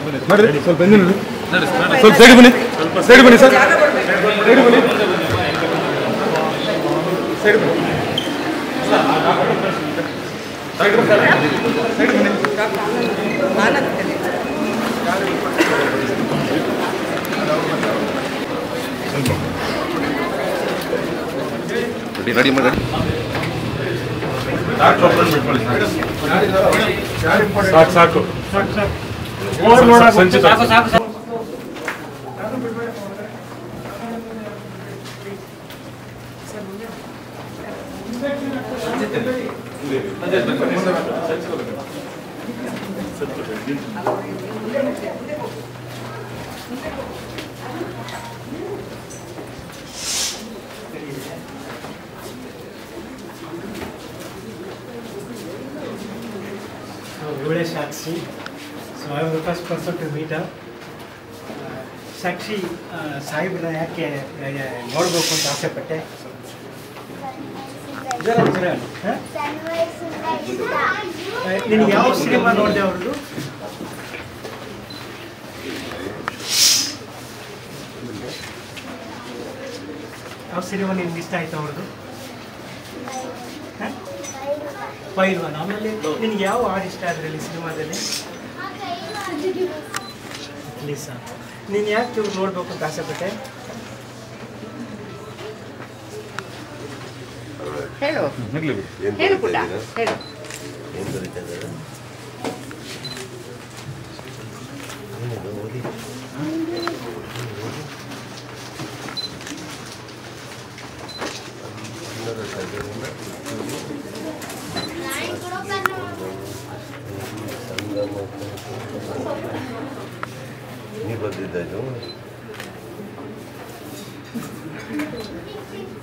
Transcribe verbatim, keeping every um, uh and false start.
ಮಾಡ್ರಿ ಸ್ವಲ್ಪ ಬೆಂದಿನ ಸ್ವಲ್ಪ ಸೈಡ್ ಬನ್ನಿ ಸೈಡ್ ಬನ್ನಿ ಸರ್ ಸೈಡ್ ಬನ್ನಿ ಸೈಡ್ ಬನ್ನಿ ಸೈಡ್ ಬನ್ನಿ ರೆಡಿ ಮಾಡಿ ಸಾಕು ಸಾಕು ಸಂಚಿತ Vivek Sakshi. So I am the first person to meet her. Sakshi Sahib na yaake ನೋಡಬೇಕು ಅಂತ ಆಸೆ ಪಟ್ಟೆ. ಜರ ಜರ ಹ ನೀನು ಯಾವ ಸಿನಿಮಾ ನೋಡಿದೆ ಅವರದು? ಯಾವ ಸಿನಿಮಾ ನಿಮ್ಗೆ ಇಷ್ಟ ಆಯ್ತು ಅವರದು? ಪೈಲ್ವಾನ್. ಆಮೇಲೆ ನಿನಗೆ ಯಾವ ಹಾಡು ಇಷ್ಟ ಅದರಲ್ಲಿ ಸಿನಿಮಾದಲ್ಲಿ? ಲೀಸಾ. ನೀನು ಯಾಕೆ ಇವ್ರು ನೋಡ್ಬೇಕು ಅಂತ ಆಸೆ ಪಟ್ಟೆ? ಹೇಳು ಹೇಳು ಪುಟ್ಟ ಹೇಳು. नहीं बदल